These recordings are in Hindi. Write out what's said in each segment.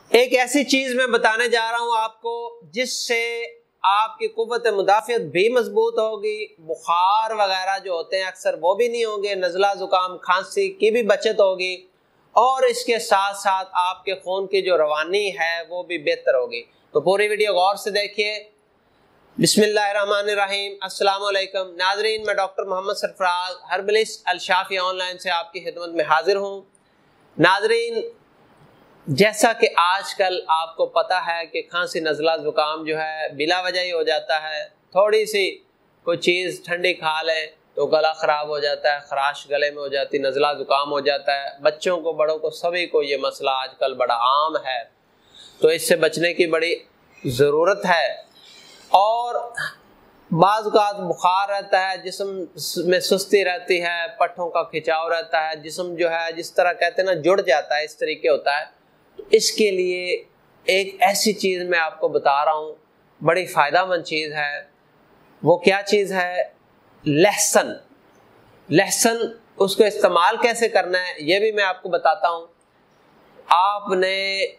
एक ऐसी चीज मैं बताने जा रहा हूं आपको जिससे आपकी कुव्वत मुदाफियत भी मजबूत होगी, बुखार वगैरह जो होते हैं अक्सर वो भी नहीं होंगे, नज़ला जुकाम खांसी की भी बचत होगी और इसके साथ साथ आपके खून की जो रवानी है वो भी बेहतर होगी। तो पूरी वीडियो गौर से देखिए। बिस्मिल्लाहिर्रहमानिर्रहीम। अस्सलाम वालेकुम नाज़रीन, मैं doctor Mohammad Sarfaraz herbalist Alshafi online से आपकी खिदमत में हाजिर हूँ। नाज़रीन, जैसा कि आजकल आपको पता है कि खांसी नज़ला ज़ुकाम जो है बिला वजह ही हो जाता है। थोड़ी सी कोई चीज़ ठंडी खा लें तो गला ख़राब हो जाता है, ख़राश गले में हो जाती, नज़ला ज़ुकाम हो जाता है। बच्चों को, बड़ों को, सभी को ये मसला आजकल बड़ा आम है। तो इससे बचने की बड़ी ज़रूरत है। और बाज़ औक़ात बुखार रहता है, जिस्म में सुस्ती रहती है, पट्ठों का खिंचाव रहता है, जिस्म जो है जिस तरह कहते हैं ना जुड़ जाता है, इस तरीके होता है। तो इसके लिए एक ऐसी चीज़ मैं आपको बता रहा हूँ, बड़ी फ़ायदेमंद चीज़ है। वो क्या चीज़ है? लहसुन। लहसुन, उसको इस्तेमाल कैसे करना है ये भी मैं आपको बताता हूँ। आपने,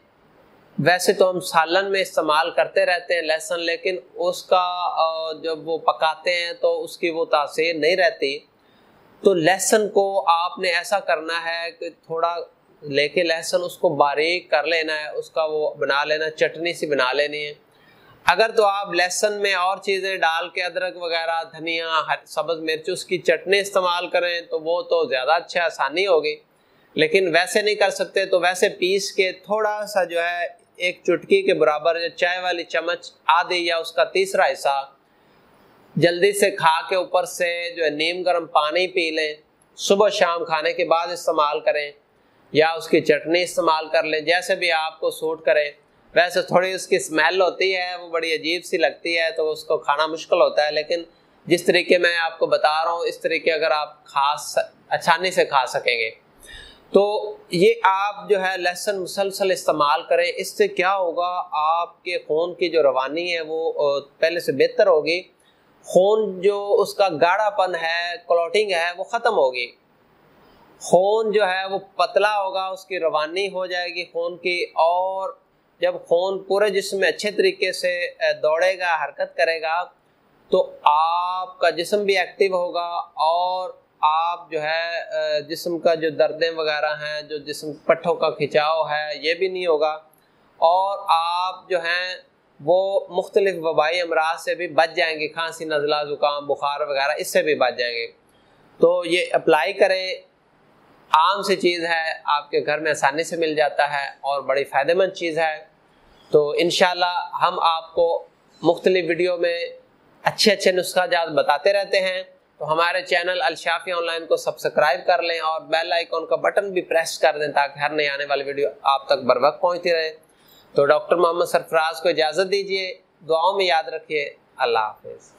वैसे तो हम सालन में इस्तेमाल करते रहते हैं लहसुन, लेकिन उसका जब वो पकाते हैं तो उसकी वो तासीर नहीं रहती। तो लहसुन को आपने ऐसा करना है कि थोड़ा लेके लहसुन उसको बारीक कर लेना है, उसका वो बना लेना, चटनी सी बना लेनी है। अगर तो आप लहसुन में और चीज़ें डाल के, अदरक वगैरह, धनिया, सब्ज़ मिर्च, उसकी चटनी इस्तेमाल करें तो वो तो ज़्यादा अच्छा, आसानी होगी। लेकिन वैसे नहीं कर सकते तो वैसे पीस के थोड़ा सा जो है एक चुटकी के बराबर, चाय वाली चम्मच आधी या उसका तीसरा हिस्सा जल्दी से खा के ऊपर से जो है नीम गर्म पानी पी लें। सुबह शाम खाने के बाद इस्तेमाल करें या उसकी चटनी इस्तेमाल कर लें, जैसे भी आपको सूट करे। वैसे थोड़ी उसकी स्मेल होती है, वो बड़ी अजीब सी लगती है, तो उसको खाना मुश्किल होता है। लेकिन जिस तरीके मैं आपको बता रहा हूँ, इस तरीके अगर आप आसानी से खा सकेंगे तो ये आप जो है लहसुन मुसलसल इस्तेमाल करें। इससे क्या होगा, आपके खून की जो रवानी है वो पहले से बेहतर होगी। खून जो उसका गाढ़ापन है, क्लॉटिंग है, वो ख़त्म होगी। खून जो है वो पतला होगा, उसकी रवानी हो जाएगी खून की। और जब खून पूरे जिस्म में अच्छे तरीके से दौड़ेगा, हरकत करेगा, तो आपका जिस्म भी एक्टिव होगा और आप जो है जिस्म का जो दर्दें वगैरह हैं, जो जिस्म पट्ठों का खिंचाव है, ये भी नहीं होगा। और आप जो हैं वो मुख्तलिफ वबाई अमराज से भी बच जाएंगे, खांसी, नज़ला, ज़ुकाम, बुखार वगैरह, इससे भी बच जाएंगे। तो ये अप्लाई करें, आम सी चीज़ है, आपके घर में आसानी से मिल जाता है और बड़ी फ़ायदेमंद चीज़ है। तो इंशाल्लाह हम आपको मुख्तलिफ वीडियो में अच्छे अच्छे नुस्खा जात बताते रहते हैं। तो हमारे चैनल अल-शाफी ऑनलाइन को सब्सक्राइब कर लें और बेल आइकॉन का बटन भी प्रेस कर दें ताकि हर नई आने वाली वीडियो आप तक बर वक्त पहुँचती रहे। तो डॉक्टर मोहम्मद सरफराज को इजाज़त दीजिए, दुआओं में याद रखिए। अल्लाह हाफिज़।